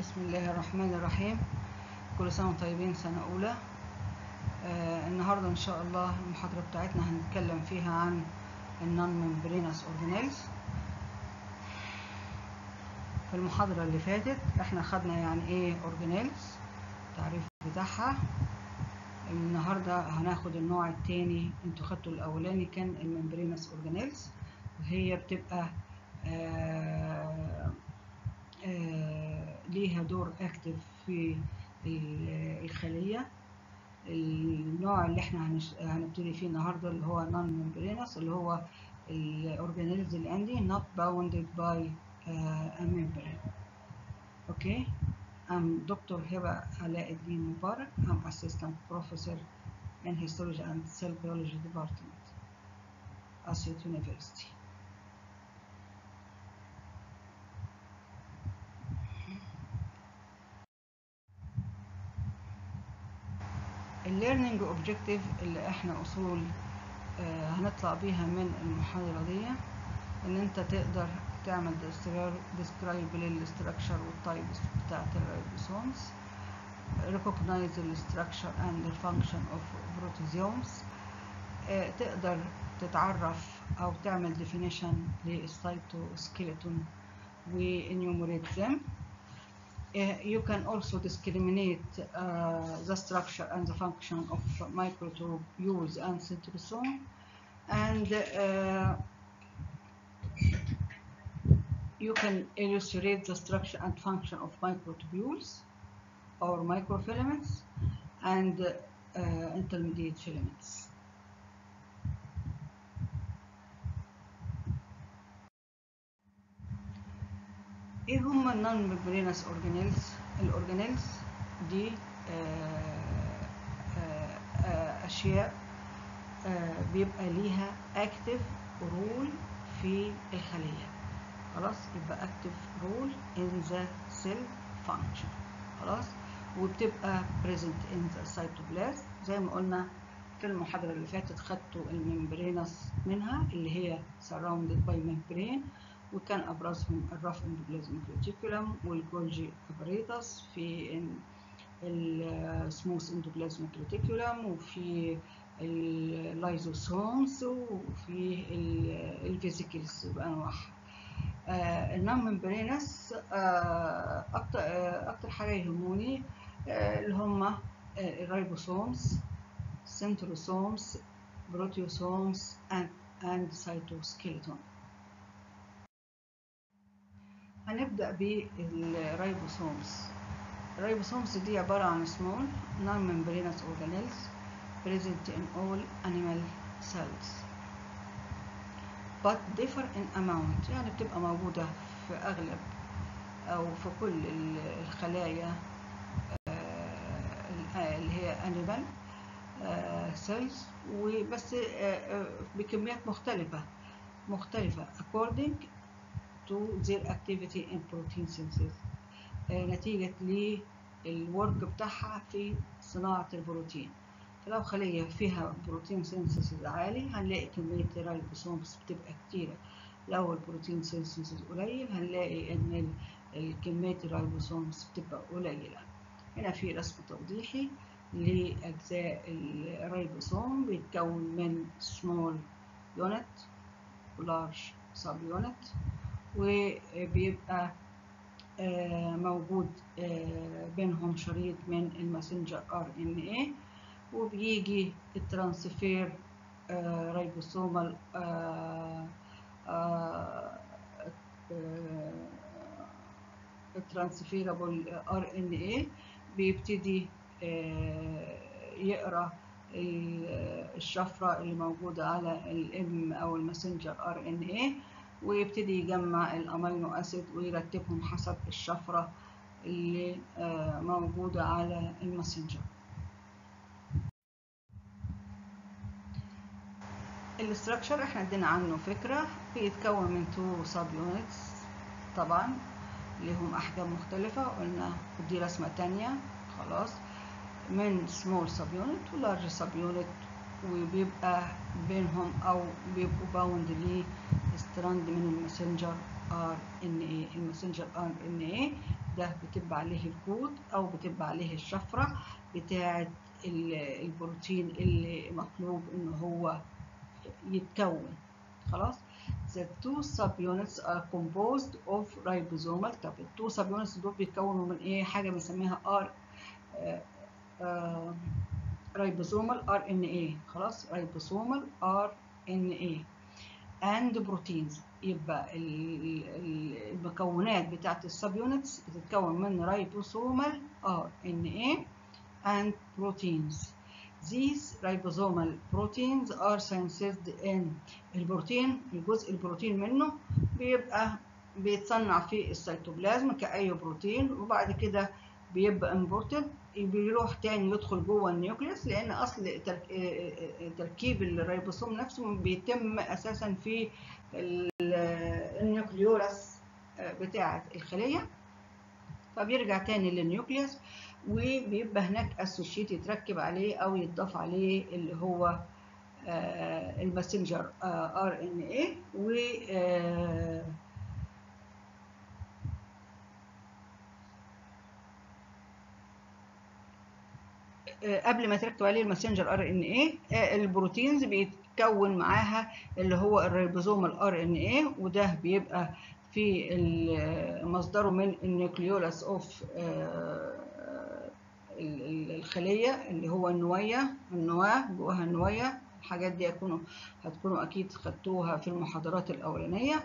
بسم الله الرحمن الرحيم. كل سنة وانتم طيبين، سنة أولى. النهاردة إن شاء الله المحاضرة بتاعتنا هنتكلم فيها عن النون ممبرينس أورجانيلز. في المحاضرة اللي فاتت احنا خدنا يعني ايه أورجانيلز، التعريف بتاعها. النهاردة هناخد النوع التاني. انتوا خدتوا الأولاني كان الممبرينس أورجانيلز، وهي بتبقى ليها دور اكتف في الخلية. النوع اللي احنا هنبتدي فيه النهارده اللي هو نون ممبرينس، اللي هو الاورجانيلز اللي عندي not bounded by a membrane. Okay, I'm Dr. Hiba Alauddin Mubarak. I'm assistant professor in histology and cell biology department, Asyut University. الليرنينج اوبجكتيف اللي احنا اصول هنطلع بيها من المحاضرة دي، ان انت تقدر تعمل ديسكرايب للستراكشر والتايبس بتاعت الريبوسومز، recognize the structure and the function of proteasomes، تقدر تتعرف او تعمل definition للسيتوسكيلتون و enumerate them. You can also discriminate the structure and the function of microtubules and centrosome, and you can illustrate the structure and function of microtubules or microfilaments and intermediate filaments. ايه هم النون ممبرينس اورجانيلز؟ الاورجانيلز دي اشياء بيبقى ليها اكتف رول في الخليه. خلاص، يبقى active role in the cell function. خلاص، وبتبقى present in the cytoplasm. زي ما قلنا في المحاضرة اللي فاتت خدتوا الممبرينس منها اللي هي surrounded by membrane، وكان أبرزهم الرف اندوبلازميك ريتيكولم والجولجي ابريتس في السموث اندوبلازميك ريتيكولم، وفي اللايزوسومز، وفي الفيزيكلز بأنواعها. النون ممبرينس اكتر حاجه يهموني اللي هم الريبوسومز، سنتروسومز، بروتيوسومز and cytoskeleton. هنبدا بالريبوسومز. الريبوسومز دي عباره عن small non-membranous organelles present in all animal cells but differ in amount. يعني بتبقى موجودة في أغلب أو في كل الخلايا اللي هي animal cells، وبس بكميات مختلفة according to their activity in protein synthesis، نتيجة للورك بتاعها في صناعة البروتين. فلو خلية فيها بروتين سينثيسيس عالي هنلاقي كمية الريبوسومز بتبقى كتيرة. لو البروتين سينثيسيس قليل هنلاقي ان كمية الريبوسومز بتبقى قليلة. هنا في رسم توضيحي لأجزاء الريبوسوم، بيتكون من small unit و large sub unit، وبيبقى موجود بينهم شريط من الماسنجر RNA، وبيجي الترانسفير ريبوسومال الترانسفيرابل RNA بيبتدي يقرا الشفرة اللي موجودة على الام او الماسنجر RNA، ويبتدي يجمع الامينو اسيد ويرتبهم حسب الشفرة اللي موجودة على الماسنجر. الاستراكشر احنا ادينا عنه فكرة، بيتكون من 2 سب يونتس طبعا ليهم احجام مختلفة، قلنا ودي رسمة تانية. خلاص، من سمول سب يونت ولارج سب يونت، وبيبقى بينهم او بيبقوا باوند لستراند من الماسنجر RNA. الماسنجر RNA ده بتبقى عليه الكود أو بتبقى عليه الشفرة بتاعة البروتين اللي مطلوب إن هو يتكون. خلاص. The two subunits are composed of ribosomal. طب ال two subunits دول بيتكونوا من إيه؟ حاجة بنسميها ribosomal RNA. خلاص، ribosomal RNA and proteins. يبقى المكونات بتاعت السبيونتس بتتكون من ribosomal RNA and proteins. These ribosomal proteins are synthesized in البروتين. الجزء البروتين منه بيتصنع في السيتوبلازم كأي بروتين، وبعد كده بيبقى امبورتد، بيروح تاني يدخل جوه النيوكليوس، لان اصل تركيب الريبوسوم نفسه بيتم اساسا في النيوكليولاس بتاعه الخليه، فبيرجع تاني للنيوكليوس وبيبقى هناك اسوشيت يتركب عليه او يتضاف عليه اللي هو الماسنجر RNA. و قبل ما تركب عليه الماسنجر RNA البروتينز بيتكون معاها اللي هو الريبوزوم RNA، وده بيبقى في مصدره من النيوكليولاس اوف الخليه اللي هو النواه جواها النواه. الحاجات دي هتكونوا اكيد خدتوها في المحاضرات الاولانيه.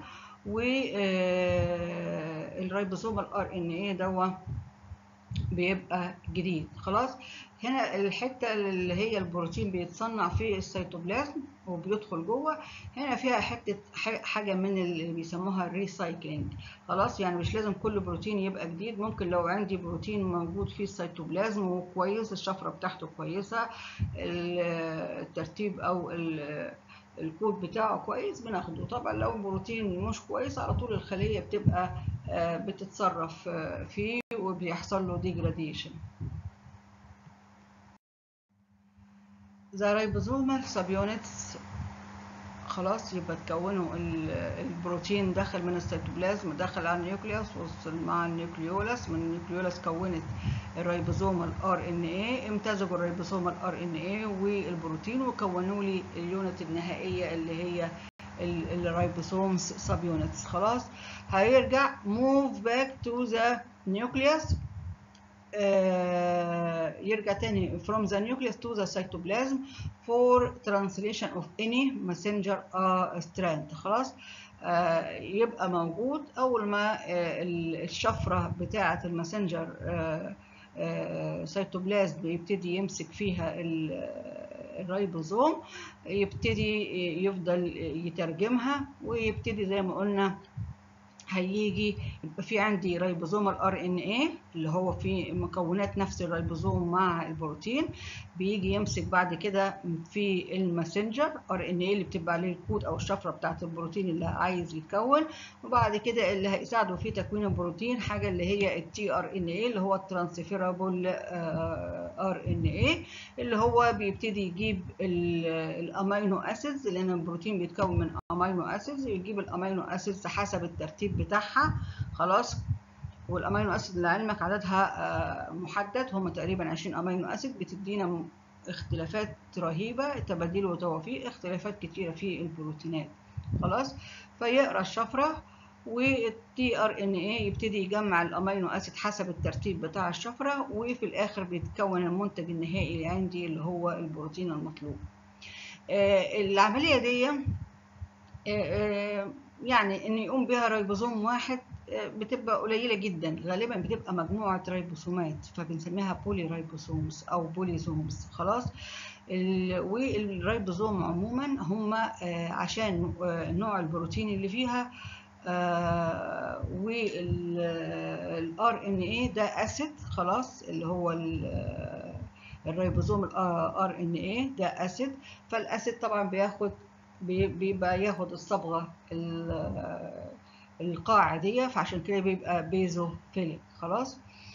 والريبوزوم RNA ده بيبقى جديد. خلاص. هنا الحته اللي هي البروتين بيتصنع في السيتوبلازم وبيدخل جوه، هنا فيها حته حاجه من اللي بيسموها الريسايكلينج. خلاص، يعني مش لازم كل بروتين يبقى جديد. ممكن لو عندي بروتين موجود في السيتوبلازم وكويس، الشفره بتاعته كويسه، الترتيب او الكود بتاعه كويس، بناخده. طبعا لو بروتين مش كويس، على طول الخليه بتبقى بتتصرف فيه وبيحصل له degradation. The ribosomal subunits خلاص يبقى تكونوا البروتين دخل من السيتوبلازم، دخل على النيوكليوس، وصل مع النيوكليولاس، من النيوكليولاس كونت الريبوزومال RNA، امتزجوا الريبوزومال RNA والبروتين وكونوا لي اليونت النهائيه اللي هي الريبوسومز سب يونتس. خلاص، هيرجع move back to the nucleus، يرجع تاني from the nucleus to the cytoplasm for translation of any messenger strand. خلاص، يبقى موجود أول ما الشفرة بتاعة الماسنجر سيتوبلازم يبتدي يمسك فيها الريبوزوم، يبتدي يفضل يترجمها، ويبتدي زي ما قلنا هيجي يبقى في عندي ريبوزوم RNA اللي هو في مكونات نفس الريبوزوم مع البروتين، بيجي يمسك بعد كده في الماسنجر RNA اللي بتبقى عليه الكود او الشفره بتاعه البروتين اللي عايز يتكون، وبعد كده اللي هيساعده في تكوين البروتين حاجه اللي هي الtRNA اللي هو الترانسفيرابل RNA، اللي هو بيبتدي يجيب الامينو اسيدز، لان البروتين بيتكون من امينو اسيدز، يجيب الامينو اسيدز حسب الترتيب بتاعها. خلاص، والامينو اسيد لعلمك عددها محدد، هم تقريبا 20 امينو اسيد، بتدينا اختلافات رهيبه، تبادل وتوافيق، اختلافات كتيره في البروتينات. خلاص، فيقرا الشفره والtRNA يبتدي يجمع الامينو اسيد حسب الترتيب بتاع الشفره، وفي الاخر بيتكون المنتج النهائي اللي عندي اللي هو البروتين المطلوب. العمليه دي يعني ان يقوم بها ريبوزوم واحد بتبقى قليله جدا، غالبا بتبقى مجموعه ريبوسومات، فبنسميها بولي ريبوسومز او بوليزومز. خلاص، والريبوزوم عموما هم عشان نوع البروتين اللي فيها والار ان اي ده اسيد. خلاص، اللي هو الريبوزوم الار ان اي ده اسيد، فالاسيد طبعا بيبقى ياخد الصبغه القاعديه، فعشان كده بيبقى بيزوفيليك. خلاص،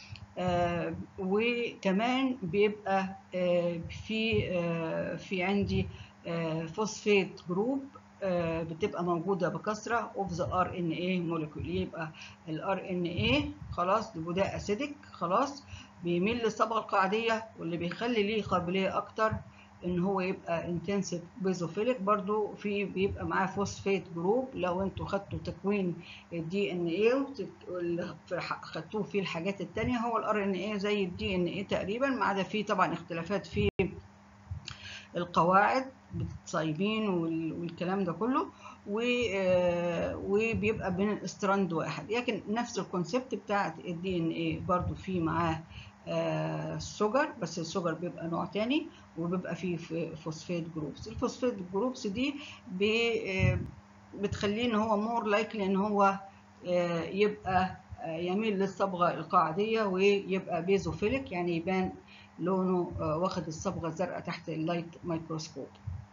وكمان بيبقى في عندي فوسفات جروب بتبقى موجودة بكثرة of the RNA molecule. يبقى ال RNA خلاص وده أسيدك خلاص بيميل للصبغة القاعدية، واللي بيخلي ليه قابلية أكتر إن هو يبقى انتنسيف بيزوفيليك. برضو بيبقى معاه فوسفات جروب. لو انتوا خدتوا تكوين الدي ان ايه خدتوه في الحاجات التانية، هو الار ان ايه زي الدي ان ايه تقريبا، ما عدا فيه طبعا اختلافات في القواعد بالتصايبين والكلام ده كله، وبيبقى بين الاستراند واحد، لكن نفس الكونسبت بتاعت الدي ان ايه برضو فيه معاه السجر، بس السجر بيبقى نوع تاني وبيبقى فيه فوسفات جروبس. الفوسفات جروبس دي بتخليه ان هو مور لايكلي ان هو يبقى يميل للصبغة القاعدية ويبقى بيزوفيليك، يعني يبان لونه واخد الصبغة الزرقاء تحت اللايت مايكروسكوب.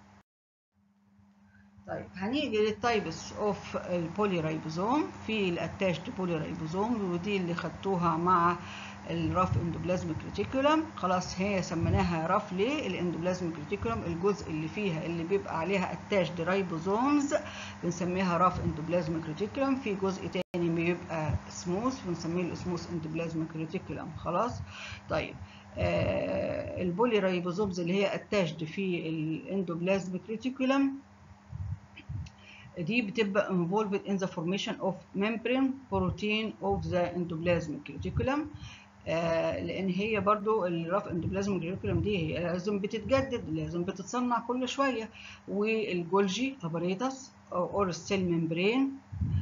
طيب هنيجي للتايبس اوف البوليرايبوزوم. في الاتاشد بوليرايبوزوم، ودي اللي خدتوها مع الرف اندوبلازميك ريتيكولم. خلاص هي سميناها رف ليه؟ الاندوبلازميك ريتيكولم الجزء اللي فيها اللي بيبقى عليها اتاشد رايبوزومز بنسميها رف اندوبلازميك ريتيكولم. في جزء تاني بيبقى سموث بنسميه السموث اندوبلازميك ريتيكولم. خلاص طيب البوليرايبوزومز اللي هي اتاشد في الاندوبلازميك ريتيكولم دي بتبقى involved in the formation of membrane protein of the endoplasmic reticulum. لان هي برضو الرف اندوبلازميك ريتيكولم دي هي لازم بتتجدد، لازم بتتصنع كل شويه. والجولجي اباريتس اور السيل ممبرين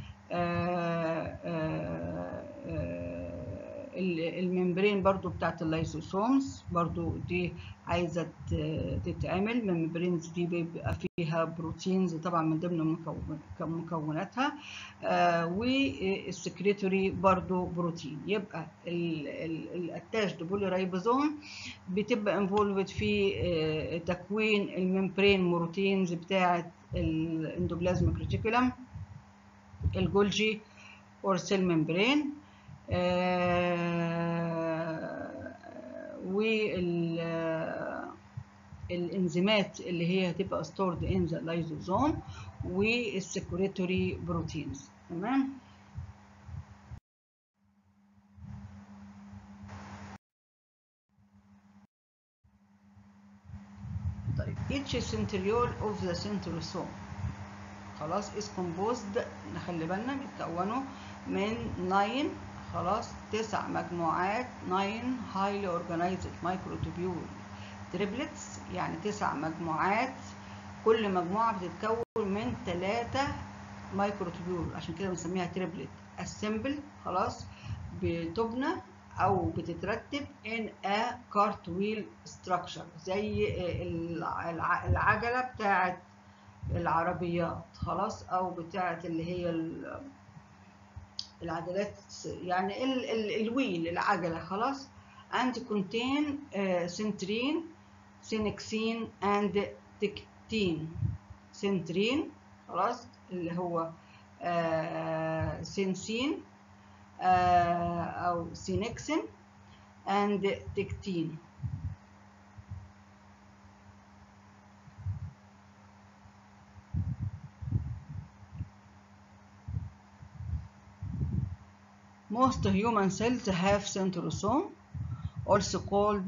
الممبرين برضو بتاعت اللايسوسومز برضو دي عايزة تتعمل. الممبرينز دي بيبقى فيها بروتينز طبعا من ضمن مكوناتها، والسكريتوري برضو بروتين. يبقى الاتاشد بوليرايبوزوم بتبقى انفولفد في تكوين الممبرين بروتينز بتاعت الاندوبلازميك ريتيكولم، الجولجي اور سيل ممبرين، والانزيمات اللي هي هتبقى stored in the lysosome، والسكريتوري بروتينز. تمام. طيب each centriole of the centrosome خلاص is composed، نخلي بالنا بيتكونوا من 9 خلاص 9 مجموعات، 9 highly organized microtubule triplets، يعني 9 مجموعات كل مجموعة بتتكون من 3 مايكروتوبيول، عشان كده بنسميها تريبلت. assemble خلاص بتبنى او بتترتب in a cartwheel structure زي العجلة بتاعت العربيات خلاص، او بتاعت اللي هي العجلات يعني الويل العجلة خلاص. and contain centrine synexine and tectine. centrine خلاص اللي هو سينسين او سينكسين and tectine. Most human cells have centrosome also called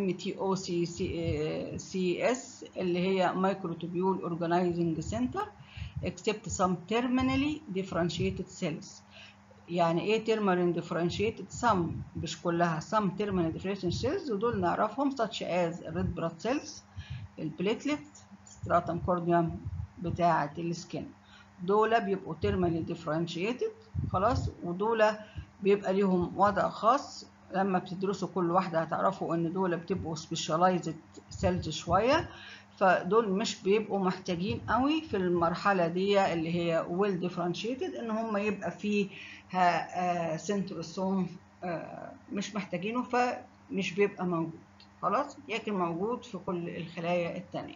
MTOCCS اللي هي microtubule organizing center except some terminally differentiated cells. يعني ايه terminally differentiated؟ some مش كلها، some terminally differentiated cells ودول نعرفهم such as red blood cells، البليتلت، stratum corneum بتاعة السكن، دول بيبقوا terminally differentiated خلاص، ودول بيبقى ليهم وضع خاص. لما بتدرسوا كل واحدة هتعرفوا ان دول بتبقوا specialized cells شوية، فدول مش بيبقوا محتاجين قوي في المرحلة دي اللي هي well differentiated ان هم يبقى فيها سنتروسوم، مش محتاجينه فمش بيبقى موجود خلاص، لكن موجود في كل الخلايا التانية.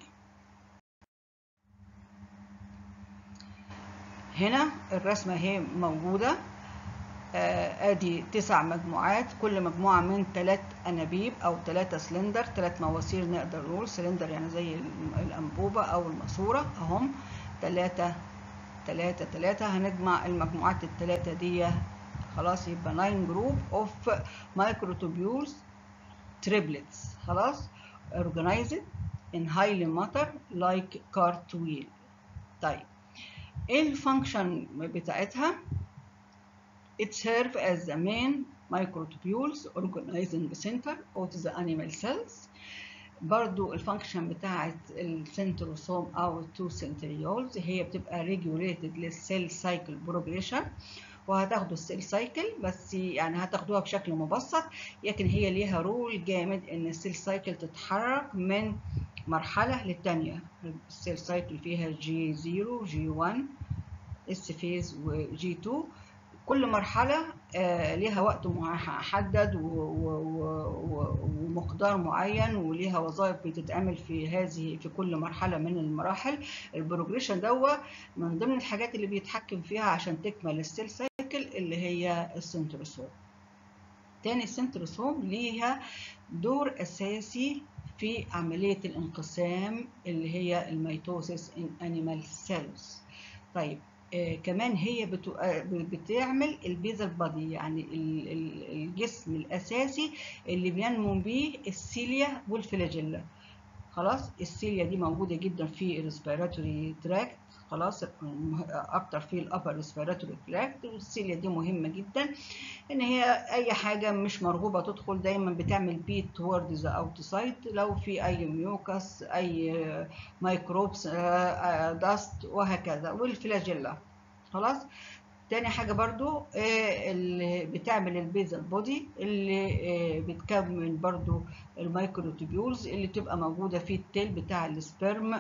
هنا الرسمة هي موجودة، ادي 9 مجموعات، كل مجموعة من 3 انابيب او 3 سلندر، 3 مواسير نقدر نقول. سلندر يعني زي الانبوبة او الماسورة اهم، 3 3 3 هنجمع المجموعات الثلاثة دي خلاص، يبقى 9 جروب اوف microtubules triplets خلاص organized in highly matter like cartwheel. طيب ايه الفانكشن بتاعتها؟ it serves as the main microtubules organizing center of the animal cells. برضو الفانكشن بتاعت السنتروسوم او التو سنتريولز هي بتبقى ريجوليتد للسيل سايكل بروجريشن، وهتاخدوا السيل سايكل بس يعني هتاخدوها بشكل مبسط، لكن هي ليها رول جامد ان السيل سايكل تتحرك من مرحله للتانيه. السيل سايكل فيها G0 G1 اس فيز وجي 2، كل مرحلة ليها وقت محدد ومقدار معين وليها وظائف بتتعمل في كل مرحلة من المراحل. البروجريشن دوا من ضمن الحاجات اللي بيتحكم فيها عشان تكمل السيل سايكل اللي هي السنتروسوم. تاني السنتروسوم ليها دور أساسي في عملية الانقسام اللي هي الميتوسيس in animal cells. طيب كمان هي بتعمل البيزل بادي، يعني الجسم الأساسي اللي بينمو بيه السيليا والفلاجيلا. خلاص السيليا دي موجودة جدا في الريسبيراتوري تراكت، خلاص اكتر في الابر ريسبيراتوري تراكت، والسيليا دي مهمة جدا ان هي اي حاجة مش مرغوبة تدخل دايما بتعمل بيت تورد ذا اوتسايد، لو في اي ميوكس اي ميكروبس داست وهكذا، والفلاجيلا. خلاص تاني حاجة برضو اللي بتعمل البيزل بودي اللي بتكون برضو الميكروتوبيولز اللي بتبقى موجودة في التيل بتاع السبرم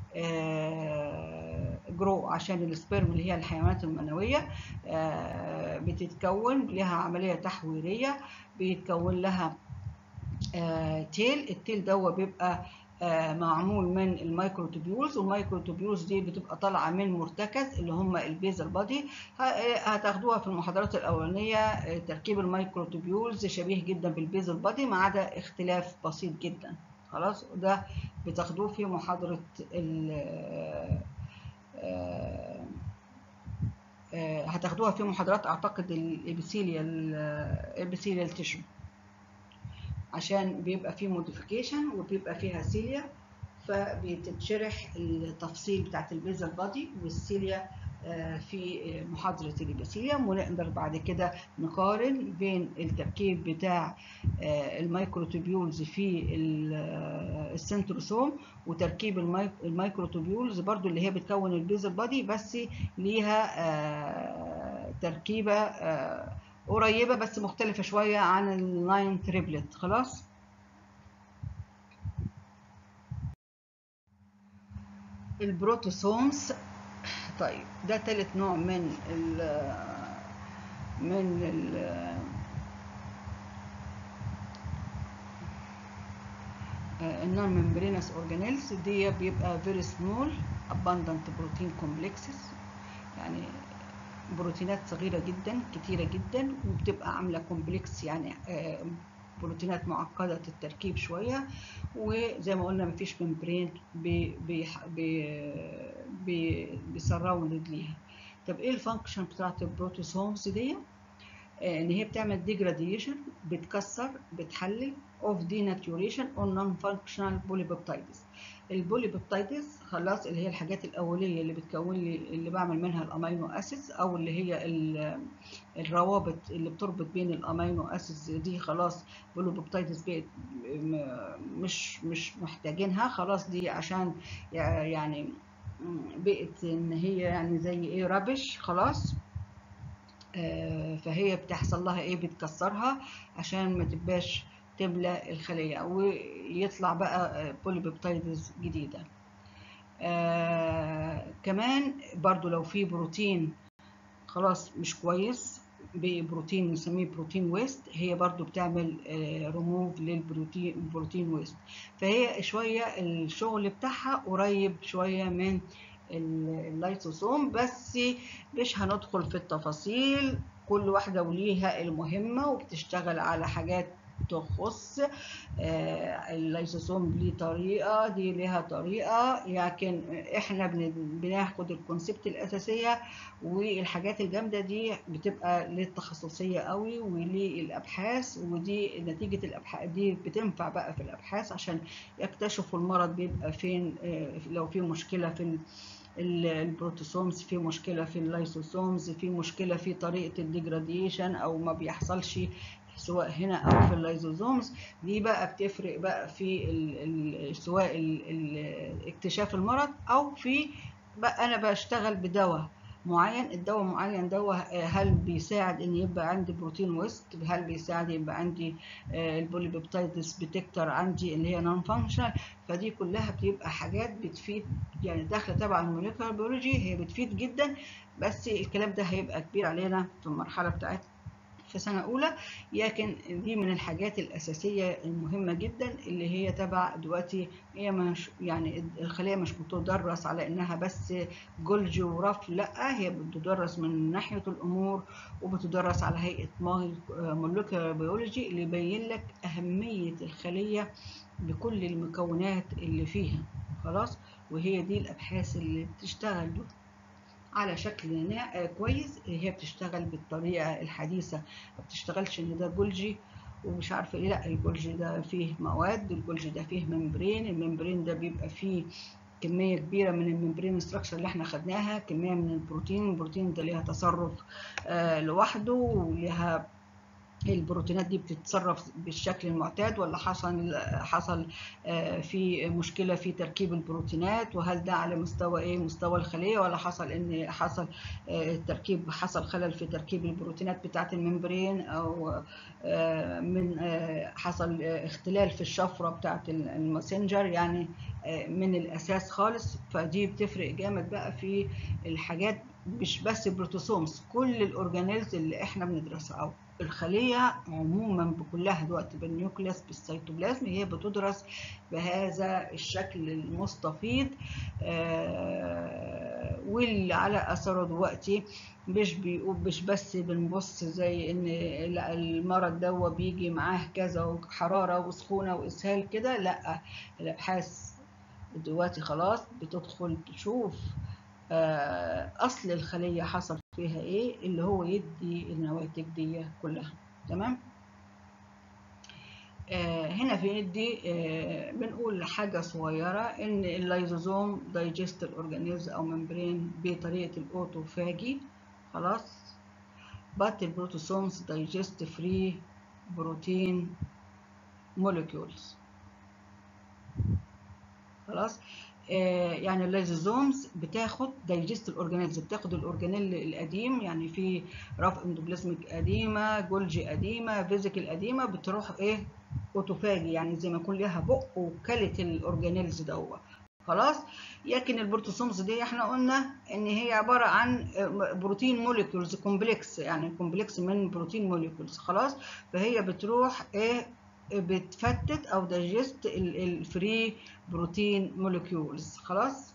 جرو، عشان السبرم اللي هي الحيوانات المنوية بتتكون لها عملية تحويرية، بيتكون لها تيل. التيل ده بيبقى معمول من الميكروتوبيولز، والميكروتوبيولز دي بتبقى طالعه من مرتكز اللي هم البيزل بادي. هتاخدوها في المحاضرات الاولانيه. تركيب الميكروتوبيولز شبيه جدا بالبيزل بادي ما عدا اختلاف بسيط جدا. خلاص وده بتاخدوه في محاضره هتاخدوها في محاضرات اعتقد الابيثيليال تيشو، عشان بيبقى فيه موديفيكيشن وبيبقى فيها سيليا، فبتتشرح التفصيل بتاعت البيزل بادي والسيليا في محاضرة الابيثيليوم، ونقدر بعد كده نقارن بين التركيب بتاع الميكروتوبيولز في السنتروسوم وتركيب الميكروتوبيولز برضو اللي هي بتكون البيزل بادي، بس ليها تركيبة قريبة بس مختلفة شوية عن اللاين تريبلت. خلاص البروتوسومز. طيب ده ثالث نوع من النون ممبرينس اورجانيلز. دي بيبقى فيري سمول abundant بروتين كومبلكسز، يعني بروتينات صغيرة جدا كتيرة جدا، وبتبقى عاملة كومبلكس يعني بروتينات معقدة التركيب شوية، وزي ما قلنا مفيش ممبرين بيسراوند ليها. طب ايه الفانكشن بتاعت البروتوسومز دي؟ ان هي بتعمل ديجراديشن، بتكسر بتحلل اوف ديناتوريشن اون نون فانكشنال بوليبيبتايدز. البوليبيبتايدز خلاص اللي هي الحاجات الاوليه اللي بتكون لي اللي بعمل منها الامينو اسيدز، او اللي هي الروابط اللي بتربط بين الامينو اسيدز دي، خلاص بوليبيبتايدز بقت مش محتاجينها خلاص، دي عشان يعني بقت ان هي يعني زي ايه رابش خلاص. فهي بتحصل لها ايه؟ بتكسرها عشان ما تبقاش تملى الخليه ويطلع بقى بوليبيبتايدز جديده. كمان برضو لو في بروتين خلاص مش كويس، بروتين نسميه بروتين ويست، هي برضو بتعمل ريموف للبروتين ويست. فهي شويه الشغل بتاعها قريب شويه من اللايسوسوم، بس مش هندخل في التفاصيل، كل واحدة وليها المهمة وبتشتغل على حاجات تخص اللايزوسوم ليه طريقة، دي ليها طريقة، لكن احنا بناخد الكونسبت الأساسية، والحاجات الجامدة دي بتبقى للتخصصية قوي وللأبحاث، ودي نتيجة الأبحاث دي بتنفع بقى في الأبحاث عشان يكتشفوا المرض بيبقى فين، لو في مشكلة في البروتوسومز، في مشكلة في اللايسوسومز، في مشكلة في طريقة الديجراديشن أو ما بيحصلش سواء هنا أو في اللايزوزومز. دي بقى بتفرق بقى في سواء اكتشاف المرض أو في بقى أنا بشتغل بدواء معين، الدواء معين دواء هل بيساعد ان يبقى عندي بروتين ويست، هل بيساعد يبقى عندي البوليبيبتايدس ديتكتور عندي اللي هي نون فانكشنال. فدي كلها بتبقى حاجات بتفيد، يعني داخله تبع الموليكولار بيولوجي، هي بتفيد جدا، بس الكلام ده هيبقى كبير علينا في المرحله بتاعتنا في سنة أولى. لكن دي من الحاجات الأساسية المهمة جدا اللي هي تبع دلوقتي، هي مش يعني الخلية مش بتدرس على إنها بس جولجي ورف، لا، هي بتدرس من ناحية الأمور، وبتدرس على هيئة مولكيولار بيولوجي اللي يبين لك أهمية الخلية بكل المكونات اللي فيها. خلاص، وهي دي الأبحاث اللي بتشتغل على شكل كويس، هي بتشتغل بالطريقة الحديثة، ما بتشتغلش ان ده جولجي ومش عارفة ايه، لا، الجولجي ده فيه مواد، الجولجي ده فيه ممبرين، الممبرين ده بيبقى فيه كمية كبيرة من الممبرين ستراكشر اللي احنا خدناها، كمية من البروتين ده ليها تصرف لوحده، وليها البروتينات دي بتتصرف بالشكل المعتاد، ولا حصل في مشكلة في تركيب البروتينات، وهل ده على مستوى ايه، مستوى الخلية، ولا حصل التركيب، حصل خلل في تركيب البروتينات بتاعة الممبرين، او من حصل اختلال في الشفرة بتاعة الماسنجر، يعني من الاساس خالص. فدي بتفرق جامد بقى في الحاجات، مش بس البروتوسومز، كل الاورجانيلز اللي احنا بندرسها، او الخلية عموما بكلها دلوقتي، بالنيوكليس بالسيتوبلازم، هي بتدرس بهذا الشكل المستفيض، واللي على أثره دلوقتي مش بس بنبص زي ان المرض ده بيجي معاه كذا وحرارة وسخونة وإسهال كده، لا، الأبحاث دلوقتي خلاص بتدخل تشوف أصل الخلية حصل فيها إيه اللي هو يدي النواتج دي كلها. تمام. هنا بندي بنقول حاجة صغيرة، إن اللايزوزوم دايجست الأورجانيزم أو ممبرين بطريقة الأوتوفاجي. خلاص. but البروتوسومز دايجست فري بروتين موليكيولز. خلاص. يعني اللايزوزومز بتاخد دايجست الاورجانيلز، بتاخد الاورجانيل القديم، يعني في رف اندوبلازميك قديمه، جولجي قديمه، فيزيكال قديمه، بتروح ايه، اوتوفاجي، يعني زي ما يكون لها بق وكلت الاورجانيلز دوت. خلاص. لكن البروتوسومز دي احنا قلنا ان هي عباره عن بروتين موليكولز كومبلكس، يعني كومبلكس من بروتين موليكولز. خلاص. فهي بتروح ايه، بتفتت او دايجست الفري بروتين موليكيولز. خلاص.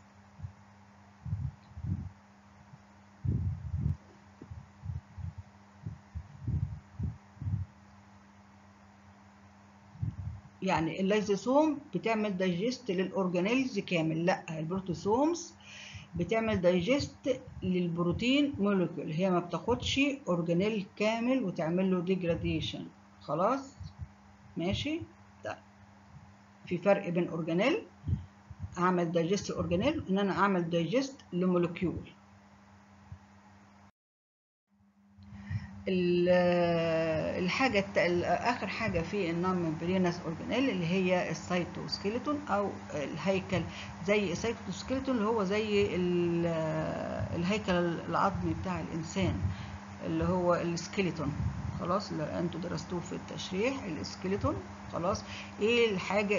يعني اللايزوسوم بتعمل دايجست للاورجانيلز كامل، لا، البروتوسومز بتعمل دايجست للبروتين موليكيول، هي ما بتاخدش اورجانيل كامل وتعمل له ديجراديشن. خلاص. ماشي. طيب، في فرق بين اورجانيل اعمل دايجست الاورجانيل، ان انا اعمل دايجست لموليكيول. الحاجة آخر حاجة في النون ممبرينس أورجانيل اللي هي السيتوسكيلتون أو الهيكل، زي السيتوسكيلتون اللي هو زي الهيكل العظمي بتاع الإنسان اللي هو السكيلتون. خلاص، اللي انتوا درستوه في التشريح، السكيلتون. خلاص. ايه الحاجة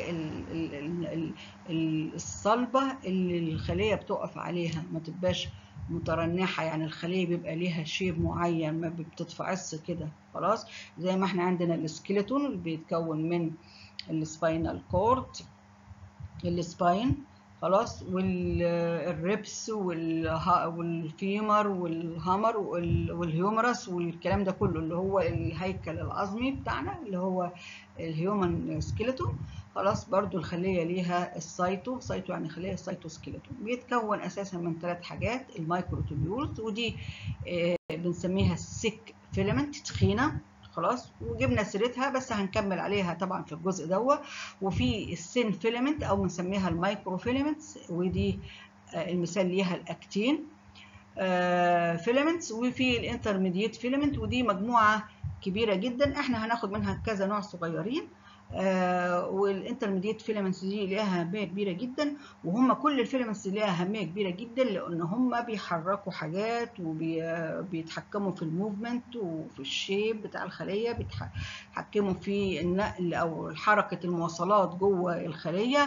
الصلبة اللي الخلية بتقف عليها، ما تبقاش مترنحة، يعني الخلية بيبقى ليها شيب معين، ما بتتفعص كده. خلاص. زي ما احنا عندنا السكيلتون اللي بيتكون من السباينال كورد، السباين. خلاص، والريبس والفيمر والهامر والهيومرس والكلام ده كله اللي هو الهيكل العظمي بتاعنا اللي هو الهيومن سكيلتون. خلاص، برضو الخلية ليها السايتو يعني خلية السايتوسكيلتون، بيتكون أساسا من 3 حاجات: المايكروتوبيولز، ودي بنسميها السيك فيلامنت، تخينة. خلاص، وجبنا سيرتها بس هنكمل عليها طبعا في الجزء دوت. وفي السين فيلامنت او بنسميها المايكرو فيلامنتس، ودي المثال ليها الاكتين فيلامنتس. وفي الانترميديت فيلامنت، ودي مجموعه كبيره جدا، احنا هناخد منها كذا نوع صغيرين. والانترميديت فيلامنتس دي ليها اهميه كبيره جدا، وهم كل الفيلامنتس ليها اهميه كبيره جدا لان هم بيحركوا حاجات وبيتحكموا في الموفمنت وفي الشيب بتاع الخليه، بيتحكموا في النقل او حركه المواصلات جوه الخليه.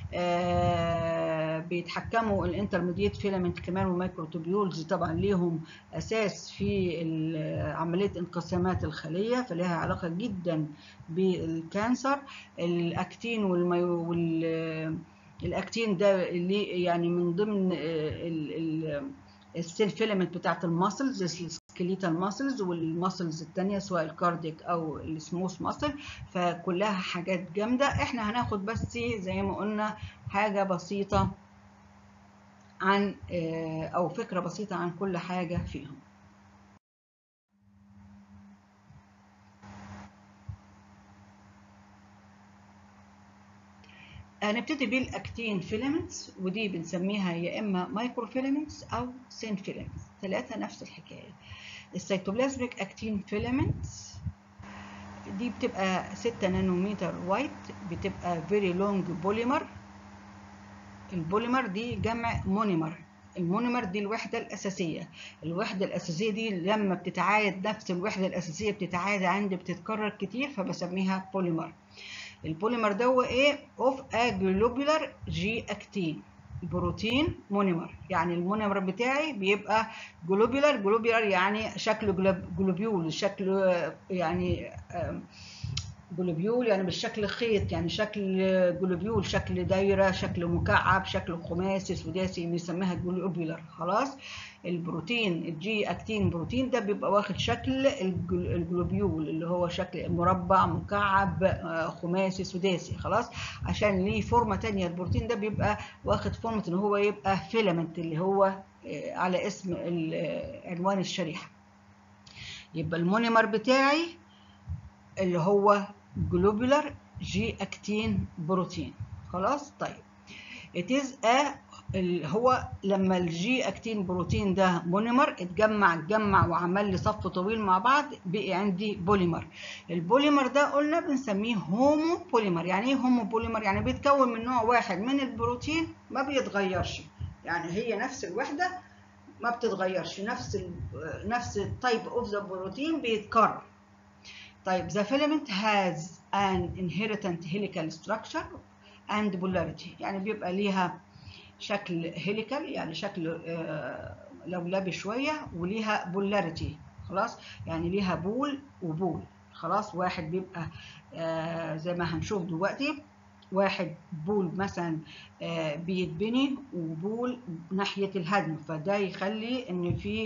بيتحكموا الانترميديت فيلامنت كمان والمايكروتوبيولز طبعا ليهم اساس في عمليه انقسامات الخليه، فلها علاقه جدا بالكانسر. الاكتين الاكتين ده اللي يعني من ضمن السيل فيلامنت بتاعت الماسلز، السكيليتال ماسلز والماسلز الثانيه سواء الكارديك او السموث ماسل، فكلها حاجات جامده. احنا هناخد بس زي ما قلنا حاجه بسيطه عن او فكره بسيطه عن كل حاجه فيهم. هنبتدي بالاكتين فيلامنتس، ودي بنسميها يا اما مايكرو فيلامنتس او سين فيلامنتس، 3 نفس الحكايه. السيتوبلازميك اكتين فيلامنتس دي بتبقى 6 نانومتر وايت، بتبقى فيري لونج بوليمر. البوليمر دي جمع مونيمر. المونيمر دي الوحده الاساسيه. الوحده الاساسيه دي لما بتتعاد نفس الوحده الاساسيه بتتعاد عندي بتتكرر كتير فبسميها بوليمر. البوليمر ده هو ايه؟ اوف ا جلوبولار جي اكتين بروتين مونيمر. يعني المونيمر بتاعي بيبقى جلوبولار يعني شكله جلوبيول، شكله يعني جلوبيول يعني بالشكل خيط، يعني شكل جلوبيول، شكل دايره، شكل مكعب، شكل خماسي سداسي، بنسميها جلوبولار. خلاص، البروتين الجي اكتين بروتين ده بيبقى واخد شكل الجلوبيول اللي هو شكل مربع مكعب خماسي سداسي. خلاص، عشان ليه فورمه ثانيه البروتين ده بيبقى واخد فورمه ان هو يبقى فيلامنت اللي هو على اسم عنوان الشريحه. يبقى المونيمر بتاعي اللي هو جلوبولار جي اكتين بروتين. خلاص، طيب it is a هو لما الجي اكتين بروتين ده مونيمر اتجمع وعمل لي صف طويل مع بعض بقي عندي بوليمر. البوليمر ده قلنا بنسميه هومو بوليمر. يعني ايه هومو بوليمر؟ يعني بيتكون من نوع واحد من البروتين ما بيتغيرش، يعني هي نفس الوحده ما بتتغيرش، نفس التايب اوف ذا بروتين بيتكرر. طيب the filament has an inherent helical structure and polarity، يعني بيبقى ليها شكل هيليكال يعني شكل لولبي شوية، وليها بولاريتي. خلاص، يعني ليها بول وبول. خلاص، واحد بيبقى زي ما هنشوف دلوقتي، واحد بول مثلا بيتبني وبول ناحية الهدم، فده يخلي ان في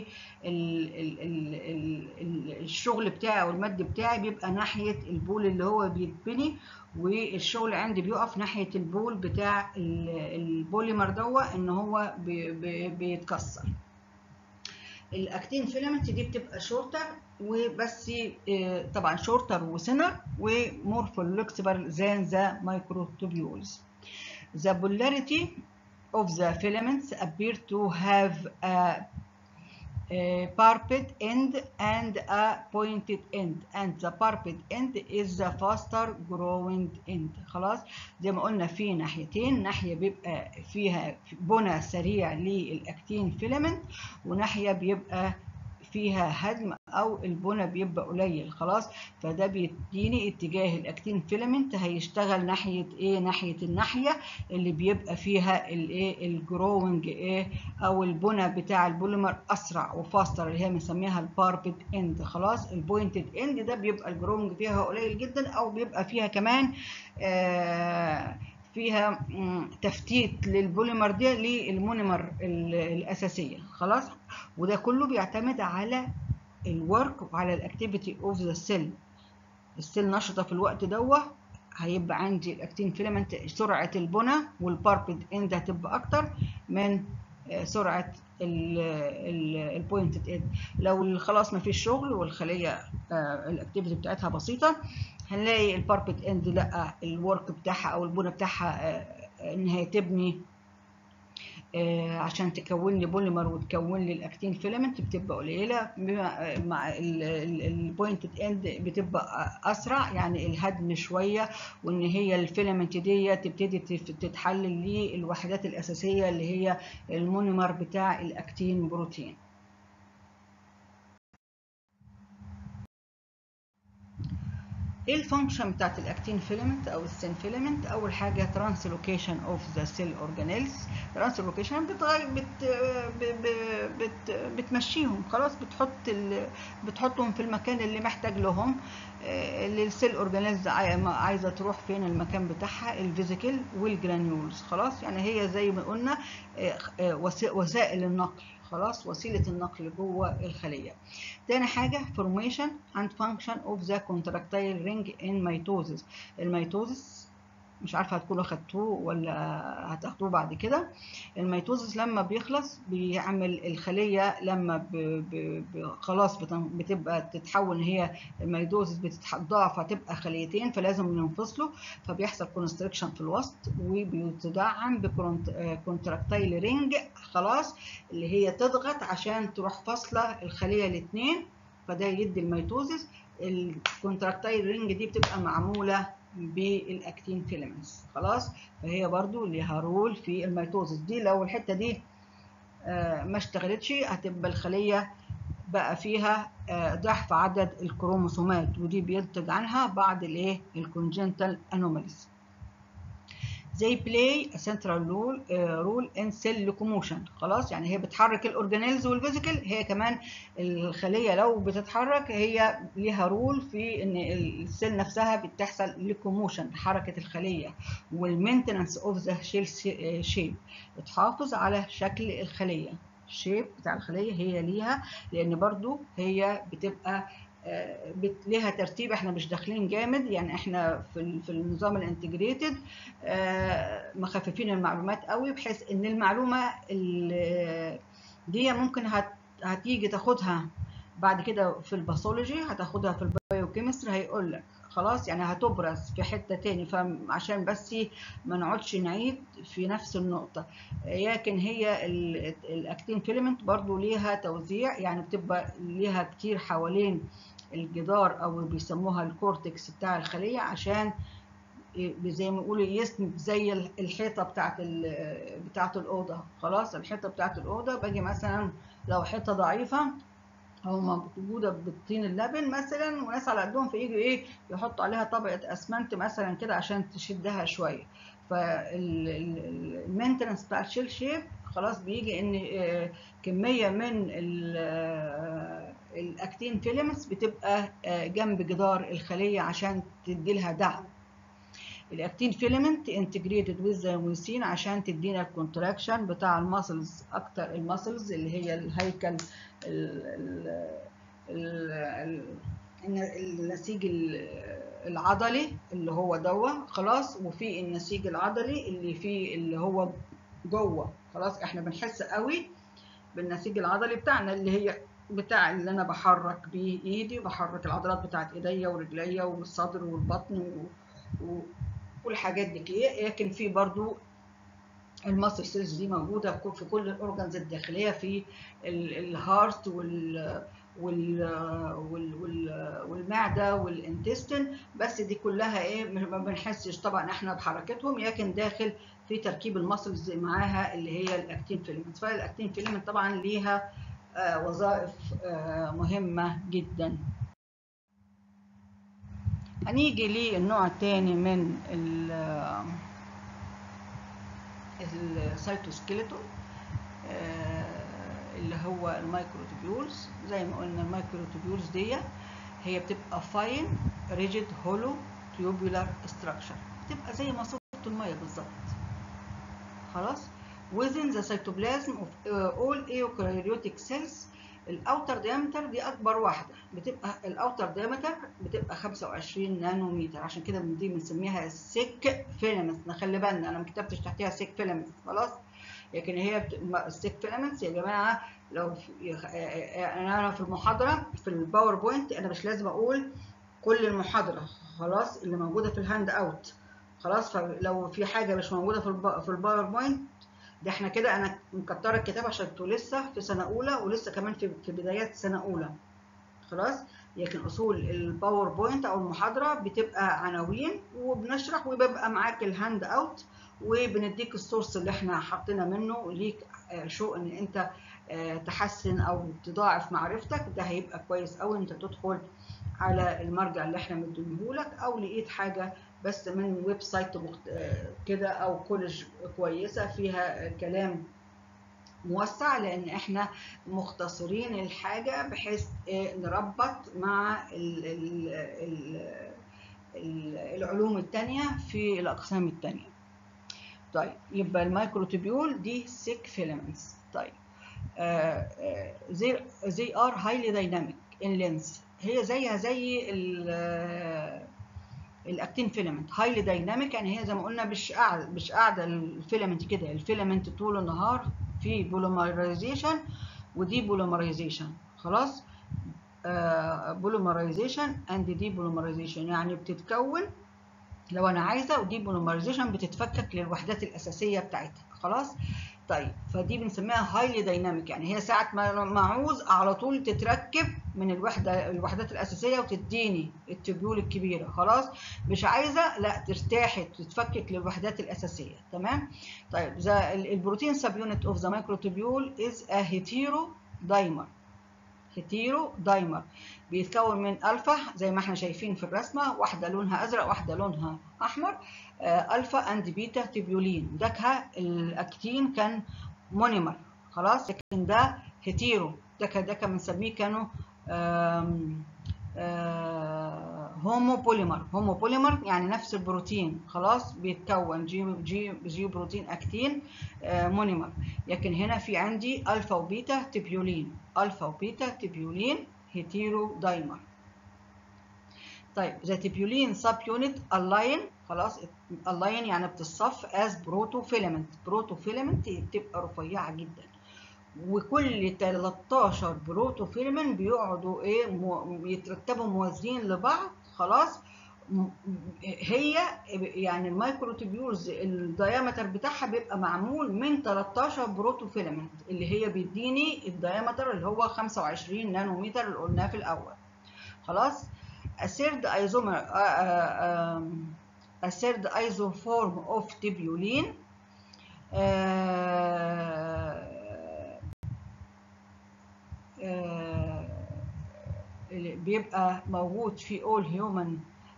الشغل بتاعي او المد بتاعي بيبقى ناحية البول اللي هو بيتبني، والشغل عندي بيقف ناحية البول بتاع البوليمر دوت ان هو بيتكسر. الاكتين فيلامنت دي بتبقى شورتر وبس، طبعا شورتر وسنر ومور فلكسبل than the microtubules. The polarity of the filaments appear to have a barbed end and a pointed end, and the barbed end is the faster growing end. خلاص، زي ما قلنا في ناحيتين، ناحية بيبقى فيها بنى سريع للأكتين فيلامنت، وناحية بيبقى فيها هدم او البنى بيبقى قليل. خلاص، فده بيديني اتجاه الاكتين فيلامنت هيشتغل ناحيه ايه؟ ناحيه الناحيه اللي بيبقى فيها الايه؟ الجروينج ايه او البنى بتاع البوليمر اسرع وفاستر، اللي هي بنسميها الباربد اند. خلاص، البوينتد اند ده بيبقى الجروينج فيها قليل جدا، او بيبقى فيها كمان فيها تفتيت للبوليمر دي للمونيمر الاساسيه. خلاص، وده كله بيعتمد على الورك وعلى الاكتيفيتي اوف ذا سيل. السيل نشطه في الوقت دوت، هيبقى عندي الاكتين فيلامنت سرعه البناء والباربد اند هتبقى اكتر من سرعه البوينتد اند. لو خلاص ما فيش شغل والخليه الاكتيفيتي بتاعتها بسيطه، هنلاقي الباربد اند لا الورك بتاعها او البناء بتاعها ان هي تبني عشان تكون لي بوليمر وتكون لي الاكتين فيلامنت بتبقى قليله، مع البوينتد اند بتبقى اسرع، يعني الهدم شويه، وان هي الفيلامنت دي تبتدي تتحلل للوحدات الاساسيه اللي هي المونيمر بتاع الاكتين بروتين. ايه الفانكشن بتاعت الاكتين فيلامنت او السين فيلامنت؟ اول حاجه ترانسلوكيشن اوف ذا سيل اورجانيلز. ترانسلوكيشن بتمشيهم، خلاص بتحطهم في المكان اللي محتاج لهم، اللي السيل اورجانيلز عايزه تروح فين المكان بتاعها، الفيزيكل والجرانيولز. خلاص، يعني هي زي ما قلنا وسائل النقل، خلاص وسيله النقل جوه الخليه. تاني حاجة formation and function of the contractile ring in mitosis. الميتوزس مش عارفة هتكونوا خدتوه ولا هتاخدوه بعد كده. الميتوزس لما بيخلص بيعمل الخلية لما خلاص بتبقى تتحول ان هي الميتوزس بتتضاعف هتبقى خليتين، فلازم ينفصلوا، فبيحصل كونستريكشن في الوسط وبيتدعم بكونتراكتايل رينج، خلاص اللي هي تضغط عشان تروح فاصلة الخلية الاثنين، فده يدي الميتوزس. الكونتراكتايل رينج دي بتبقى معمولة بالاكتين فيلامنتس. خلاص، فهي برضو ليها رول في الميتوزس دي. لو الحته دي ما اشتغلتش هتبقى الخليه بقى فيها ضعف عدد الكروموسومات، ودي بينتج عنها بعض الايه الكونجنتال انوماليز. زي بلاي سنترال رول ان سيل لوكوموشن. خلاص، يعني هي بتحرك الاورجانيلز والفيزيكال، هي كمان الخليه لو بتتحرك هي ليها رول في ان السيل نفسها بتحصل لوكوموشن، حركه الخليه، والمينتنس اوف ذا شيب، بتحافظ على شكل الخليه، الشيب بتاع الخليه هي ليها، لان برضو هي بتبقى ليها ترتيب. احنا مش داخلين جامد، يعني احنا في النظام الانتجريتد مخففين المعلومات قوي، بحيث ان المعلومه دي ممكن هتيجي تاخدها بعد كده في الباثولوجي، هتاخدها في البايوكيمستري، هيقول لك خلاص يعني هتبرز في حته تاني، فعشان بس ما نقعدش نعيد في نفس النقطه. لكن هي الاكتين فيلمنت برضو ليها توزيع، يعني بتبقى ليها كتير حوالين الجدار او بيسموها الكورتكس بتاع الخليه، عشان زي ما يقولوا يسند زي الحيطه بتاعت الاوضه. خلاص، الحيطه بتاعت الاوضه باجي مثلا لو حيطه ضعيفه او موجوده بالطين اللبن مثلا وناس على قدهم، فييجوا ايه يحطوا عليها طبقه اسمنت مثلا كده عشان تشدها شويه. فالمينتنس بتاع الشيل شيب خلاص بيجي ان كميه من الاكتين فيلمنتس بتبقى جنب جدار الخليه عشان تدي لها دعم. الاكتين فيلمنت انتجريتد ويز ذا ميوسين عشان تدينا الكونتراكشن بتاع الماسلز اكتر، الماسلز اللي هي الهيكل النسيج العضلي اللي هو دوه. خلاص، وفي النسيج العضلي اللي فيه اللي هو جوه. خلاص، احنا بنحس قوي بالنسيج العضلي بتاعنا اللي هي بتاع اللي انا بحرك بيه ايدي، بحرك العضلات بتاعت ايديا ورجليا والصدر والبطن والحاجات دي. لكن في برضو الماسل سيلز دي موجوده في كل الاورجنز الداخليه، في الهارت والمعده والانتستين، بس دي كلها ايه ما بنحسش طبعا احنا بحركتهم، لكن داخل في تركيب الماسلز معاها اللي هي الاكتين فيلمنت. فالاكتين فيلمنت طبعا ليها وظائف مهمه جدا. هنيجي للنوع الثاني من السيتوسكيلتون اللي هو المايكروتوبيولز. زي ما قلنا المايكروتوبيولز دي هي بتبقى فاين ريجيد هولو تيوبولار ستراكشر، بتبقى زي ماسوره الميه بالظبط. خلاص. within the cytoplasm of all eukaryotic cells الاوتر ديامتر دي اكبر واحده، بتبقى الاوتر ديامتر بتبقى 25 نانومتر، عشان كده دي بنسميها سيك فيلامنت. نخلي بالنا انا ما كتبتش تحتها سيك فيلامنت خلاص، لكن هي السيك فيلامنتس يا جماعه لو انا في المحاضره في الباوربوينت انا مش لازم اقول كل المحاضره خلاص اللي موجوده في الهاند اوت خلاص، فلو في حاجه مش موجوده في الباوربوينت ده احنا كده انا مكتره الكتاب عشان انتوا لسه في سنه اولى ولسه كمان في بدايات سنه اولى خلاص. لكن اصول الباوربوينت او المحاضره بتبقى عناوين وبنشرح وبيبقى معاك الهاند اوت وبنديك السورس اللي احنا حاطينه منه ليك شو ان انت تحسن او تضاعف معرفتك. ده هيبقى كويس قوي انت تدخل على المرجع اللي احنا مدينهولك او لقيت حاجه بس من ويب سايت كده او كولج كويسه فيها كلام موسع، لان احنا مختصرين الحاجه بحيث نربط مع العلوم التانية في الاقسام التانية. طيب يبقى الميكروتوبيول دي سيك فيلامنتس. طيب they are highly dynamic in length. هي زيها زي الاكتين فيلامنت هايلي دايناميك، يعني هي زي ما قلنا مش قاعده الفيلامنت كده، الفيلامنت طول النهار في بوليمرايزيشن ودي بوليمرايزيشن خلاص. بوليمرايزيشن اند دي بوليمرايزيشن يعني بتتكون لو انا عايزه، ودي بوليمرايزيشن بتتفكك للوحدات الاساسيه بتاعتها خلاص. طيب فدي بنسميها هايلي دايناميك، يعني هي ساعه ما اعوز على طول تتركب من الوحدات الاساسيه وتديني التبيول الكبيره خلاص، مش عايزه لا ترتاحي تتفكك للوحدات الاساسيه تمام. طيب البروتين سب يونت اوف ذا مايكروتوبيول از ا هيتيرو دايمر. هيتيرو دايمر بيتكون من الفا زي ما احنا شايفين في الرسمه، واحده لونها ازرق واحده لونها احمر، الفا اند بيتا تيبيولين. ده الاكتين كان مونيمر خلاص، لكن ده هيتيرو ده كان بنسميه كانوا هوموبوليمر يعني نفس البروتين خلاص بيتكون جي بروتين اكتين مونيمر. لكن هنا في عندي الفا وبيتا تيبيولين، الفا وبيتا تيبيولين هيتيرو دايمر. طيب ذا تيبيولين سب يونت الاين خلاص، الاين يعني بتصف از بروتوفيلامنت. بروتوفيلامنت بتبقى رفيعه جدا، وكل 13 بروتوفيلمنت بيقعدوا يترتبوا موازيين لبعض خلاص. هي يعني الميكروتوبيولز الديامتر بتاعها بيبقى معمول من 13 بروتوفيلمنت اللي هي بيديني الديامتر اللي هو 25 نانومتر اللي قلناه في الاول خلاص. a third isoform of tubulin بيبقى موجود في all human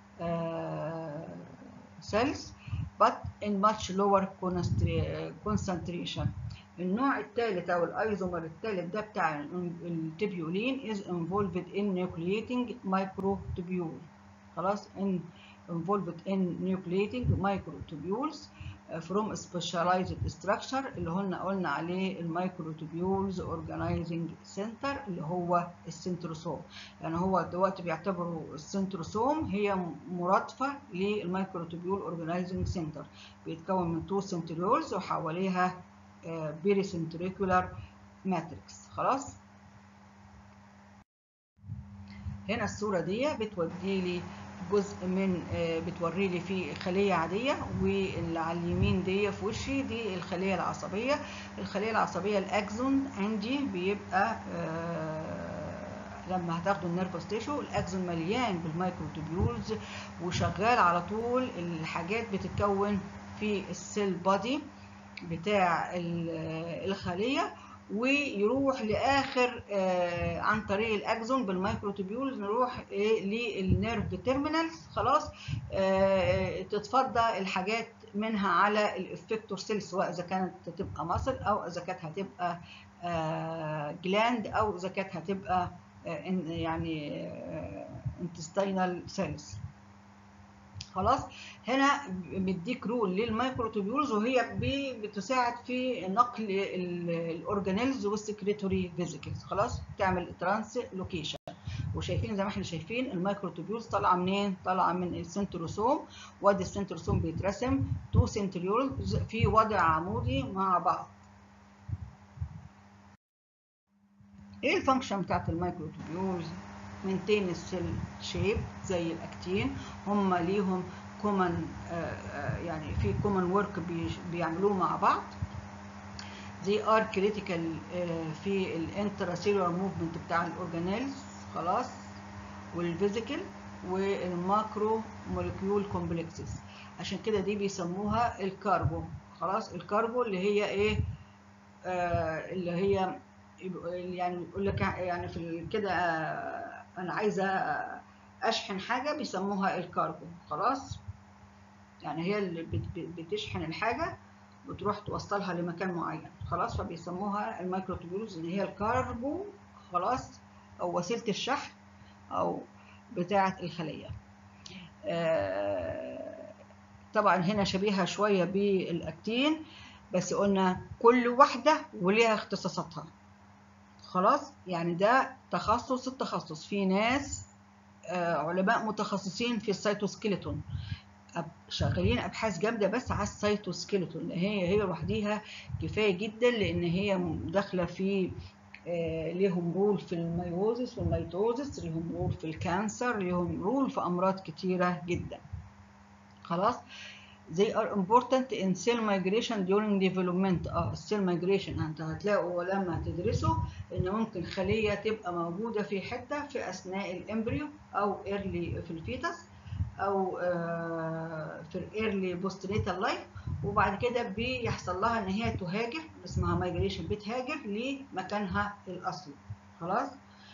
cells but in much lower concentration. النوع الثالث او الايزومر الثالث ده بتاع التبيولين is involved in nucleating microtubules خلاص، involved in nucleating microtubules from specialized structure اللي قلنا عليه الميكروتوبيولز اورجانيزنج سنتر اللي هو السنتروسوم. يعني هو دلوقتي بيعتبروا السنتروسوم هي مرادفه للميكروتوبيول اورجانيزنج سنتر، بيتكون من 2 سنتريولز وحواليها بيريسنتريكولار ماتريكس خلاص. هنا الصوره دي بتودي لي جزء من بتوري لي فيه خليه عاديه، واللي على اليمين دي في وشي دي الخليه العصبيه. الخليه العصبيه الاكزون عندي بيبقى لما هتاخدوا النيرفس تيشو الاكزون مليان بالمايكروتوبيولز وشغال على طول، الحاجات بتتكون في السيل بادي بتاع الخليه ويروح لاخر عن طريق الاكزون بالمايكروتوبيولز نروح للنيرف تيرمينالز خلاص. تتفضى الحاجات منها على الافكتور سيل، سواء اذا كانت هتبقى مصل او اذا كانت هتبقى جلاند او اذا كانت هتبقى يعني intestinal cells خلاص. هنا مديك رول للمايكروتوبيولز وهي بتساعد في نقل الاورجانيلز والسكريتوري فيزيكلز. خلاص، تعمل ترانسلوكيشن. وشايفين زي ما احنا شايفين المايكروتوبيولز طالعه منين؟ طالعه من السنتروسوم، وادي السنتروسوم بيترسم تو سنتريولز في وضع عمودي مع بعض. ايه الفانكشن بتاعت المايكروتوبيولز؟ مينتين السيل شيب زي الاكتين، هم ليهم كومن يعني في كومن ورك بيعملوه مع بعض. they are critical في الانتراسيلولار موفمنت بتاع الاورجانيلز. خلاص، والفيزيكال والماكرو موليكيول كومبلكسز. عشان كده دي بيسموها الكاربو. خلاص، الكاربو اللي هي ايه؟ اللي هي يعني يقول لك يعني في كده انا عايزه اشحن حاجه بيسموها الكاربو. خلاص، يعني هي اللي بتشحن الحاجه وتروح توصلها لمكان معين. خلاص، فبيسموها المايكروتوبيولز اللي هي الكاربو. خلاص، او وسيله الشحن او بتاعه الخليه. طبعا هنا شبيهه شويه بالاكتين، بس قلنا كل واحده وليها اختصاصاتها. خلاص، يعني ده تخصص التخصص. في ناس علماء متخصصين في السيتوسكيلتون شغالين ابحاث جامده بس على السيتوسكيلتون. هي لوحديها كفايه جدا، لان هي داخله في ليهم رول في الميوزس والميتوزس، ليهم رول في الكانسر، ليهم رول في امراض كتيره جدا. خلاص، they are important in cell migration during development. cell migration انت هتلاقوا لما تدرسوا ان ممكن خليه تبقى موجوده في حته في اثناء الامبريو او early في الفيتس او في الايرلي بوستنيتال لايف، وبعد كده بيحصل لها ان هي تهاجر، اسمها مايجريشن، بتهاجر لمكانها الاصلي. خلاص،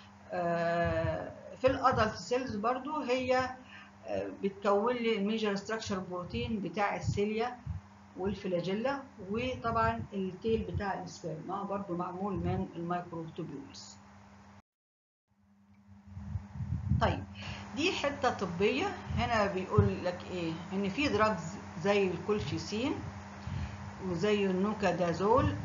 في الادلت سيلز برضو هي بتكون لي الميجر ستراكشر بروتين بتاع السيليا والفلاجيلا، وطبعا التيل بتاع السبيرما برضو معمول من المايكروتوبيولز. طيب، دي حته طبيه. هنا بيقول لك ايه؟ ان في دراجز زي الكولشيسين وزي النوكودازول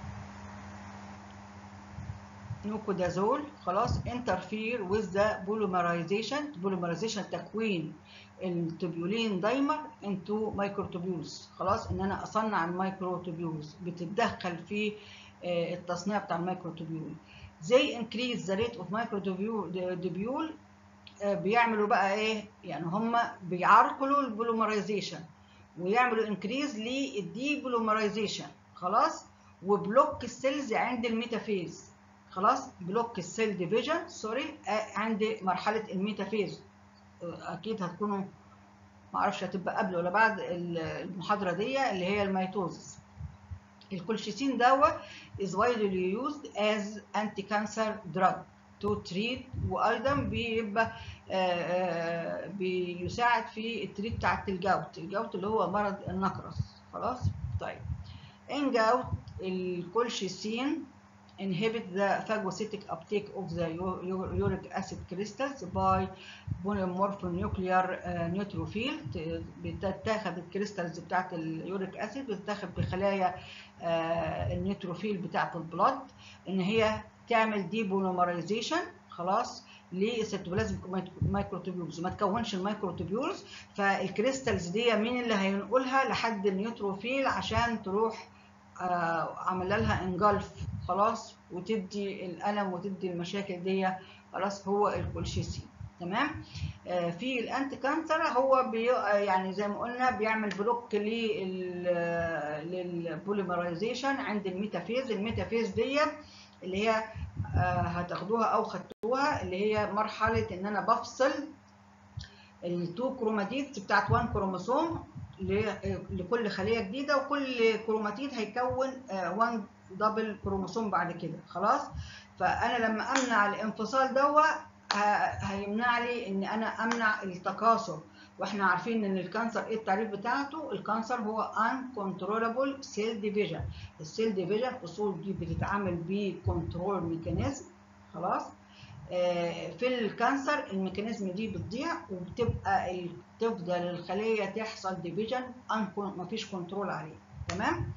خلاص interfere with the polymerization تكوين التوبيولين دايمر into microtubules. خلاص، ان انا اصنع المايكروتوبيولز، بتتدخل في التصنيع بتاع المايكروتوبيول. they increase the rate of microtubule. بيعملوا بقى ايه؟ يعني هم بيعرقلوا البوليمرايزيشن ويعملوا انكريز للديبوليمرايزيشن. خلاص، وبلوك السيلز عند الميتافيز. خلاص، بلوك السيل ديفيجن عند مرحله الميتافيز. اكيد هتكونوا معرفش هتبقى قبل ولا بعد المحاضره دي اللي هي الميتوزس. الكولشيسين دوت is widely used as anti-cancer drug to treat، وايضا بيبقى بيساعد في التريت بتاعت الجوت اللي هو مرض النقرس. خلاص، طيب in gout الكولشيسين inhibit the phagocytic uptake of the uric acid crystals by polymorphonuclear neutrophil. بتتاخد الكريستالز بتاعت اليوريك اسيد، بتتاخد بخلايا النيوتروفيل بتاعت البلد، ان هي تعمل ديبوليمرايزيشن. خلاص، للسيتوبلازم مايكروتوبيولز، ما تكونش المايكروتوبيولز. فالكريستالز دي مين اللي هينقلها لحد النيوتروفيل عشان تروح عمل لها انجلف؟ خلاص، وتدي الالم وتدي المشاكل دي. خلاص، هو الكولشيسين. تمام. في الانتي كانسر هو يعني زي ما قلنا بيعمل بلوك للبوليمرايزيشن عند الميتافيز. الميتافيز دي اللي هي هتاخدوها او خدتوها، اللي هي مرحله ان انا بفصل التو كروماتيدز بتاعت 1 كروموسوم لكل خليه جديده، وكل كروماتيد هيكون 1 دبل كروموسوم بعد كده. خلاص، فانا لما امنع الانفصال دوت هيمنع لي ان انا امنع التكاثر. واحنا عارفين ان الكانسر ايه التعريف بتاعته؟ الكانسر هو uncontrollable cell division. السيل ديفيجن الاصول دي بتتعامل بكنترول ميكانيزم. خلاص، في الكانسر الميكانيزم دي بتضيع، وبتبقى تفضل الخليه تحصل ديفيجن مفيش كنترول عليه. تمام.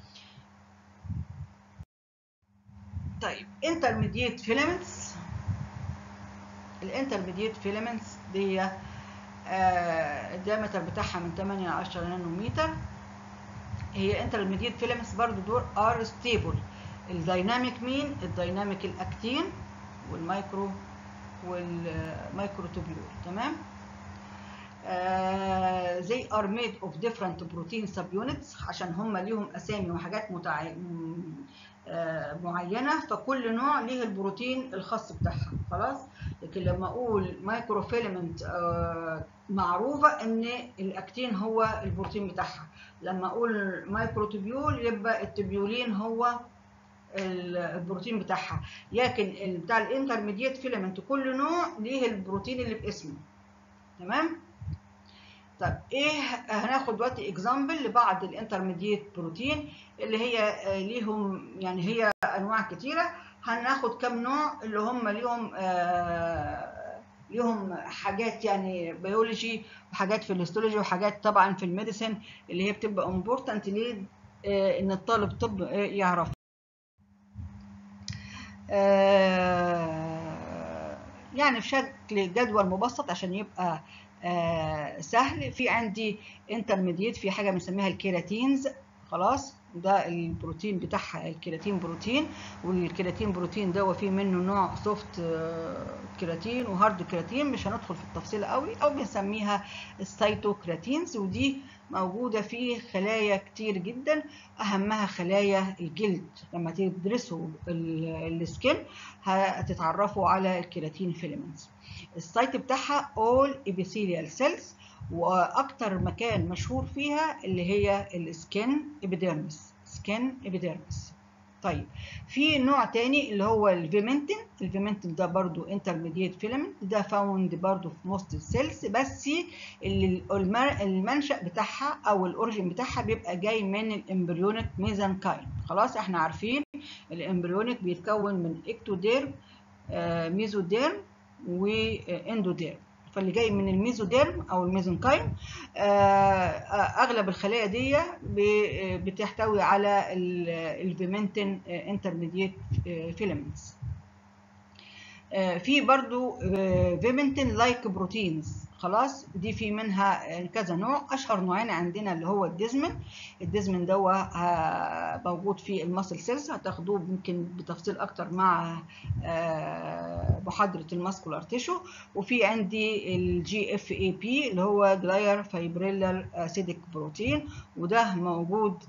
طيب انترميديت فيلامنتس. الانترميديت فيلامنتس دي الدايمتر بتاعها من 8 ل 10 نانومتر. هي انترميديت فيلامنتس برضو دول ار ستيبل. الدايناميك مين؟ الدايناميك الاكتين والمايكروتوبيول. تمام. they are made of different protein subunits عشان هم ليهم اسامي وحاجات معينه، فكل نوع ليه البروتين الخاص بتاعها. خلاص. لكن لما اقول مايكرو فيلمنت معروفه ان الاكتين هو البروتين بتاعها. لما اقول مايكروتوبيول يبقى التبيولين هو البروتين بتاعها. لكن بتاع الانترميديت فيلمنت كل نوع ليه البروتين اللي باسمه. تمام. طب ايه هناخد دلوقتي اكزامبل لبعض الانترميديت بروتين اللي هي ليهم، يعني هي انواع كتيره. هناخد كم نوع اللي هم ليهم حاجات يعني بيولوجي وحاجات في الهيستولوجي وحاجات طبعا في الميديسن اللي هي بتبقى امبورتنت ليه ان الطالب طب يعرف. يعني في شكل جدول مبسط عشان يبقى سهل. في عندي انترميديت في حاجه بنسميها الكيراتينز. خلاص. ده البروتين بتاعها الكيراتين بروتين. والكيراتين بروتين ده فيه منه نوع سوفت كيراتين وهارد كيراتين، مش هندخل في التفصيل قوي، او بنسميها السيتوكراتينز. ودي موجوده في خلايا كتير جدا، اهمها خلايا الجلد. لما تدرسوا السكين هتتعرفوا على الكيراتين فيلمنتس. السايت بتاعها all epithelial cells، واكتر مكان مشهور فيها اللي هي السكين ابيديرمس. سكين ابيديرمس. طيب في نوع تاني اللي هو الفيمنتين. الفيمنتين ده برضو انترميديت فيلمنت، ده فاوند برضو في موست السيلز، بس المنشأ بتاعها او الاوريجين بتاعها بيبقى جاي من الامبريونيك ميزانكايم. خلاص. احنا عارفين الامبريونيك بيتكون من اكتوديرم ميزوديرم واندوديرم. فاللي جاي من الميزوديرم او الميزنكايم اغلب الخلايا دي بتحتوي على الفيمنتين انترميديت فيلمنتس. في برضو فيمنتين لايك بروتينز. خلاص. دي في منها كذا نوع. اشهر نوعين عندنا اللي هو الديزمن. الديزمن ده موجود في الماسل سيلز، هتاخدوه يمكن بتفصيل اكتر مع محاضره الماسكولار تيشو. وفي عندي الجي اف اي بي اللي هو جلاير فايبريلر اسيديك بروتين، وده موجود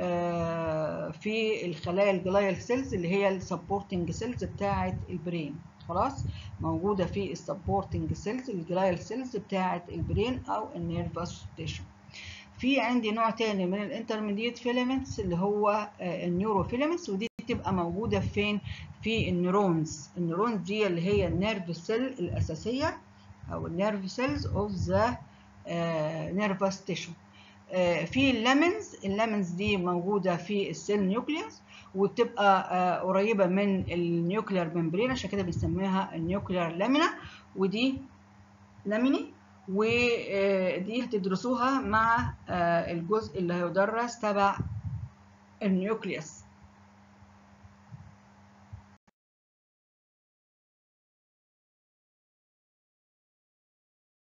في الخلايا الجلايال سيلز اللي هي السبورتنج سيلز بتاعه البرين. خلاص. موجوده في السبورتنج سيلز الجلايال سيلز بتاعه البرين او النيرفس تيشو. في عندي نوع تاني من الانترميديت فيلامنتس اللي هو النيورو فيلامنتس، ودي بتبقى موجوده فين؟ في النيورونز. النيورونز دي اللي هي النيرف سيل الاساسيه او النيرف سيلز اوف ذا نيرفس تيشو. في اللامنز دي موجوده في السيل نيوكليوس، وبتبقى قريبه من النيوكلير ممبرين، عشان كده بنسميها النيوكلير لامينا. ودي لاميني، ودي هتدرسوها مع الجزء اللي هيدرس تبع النيوكليوس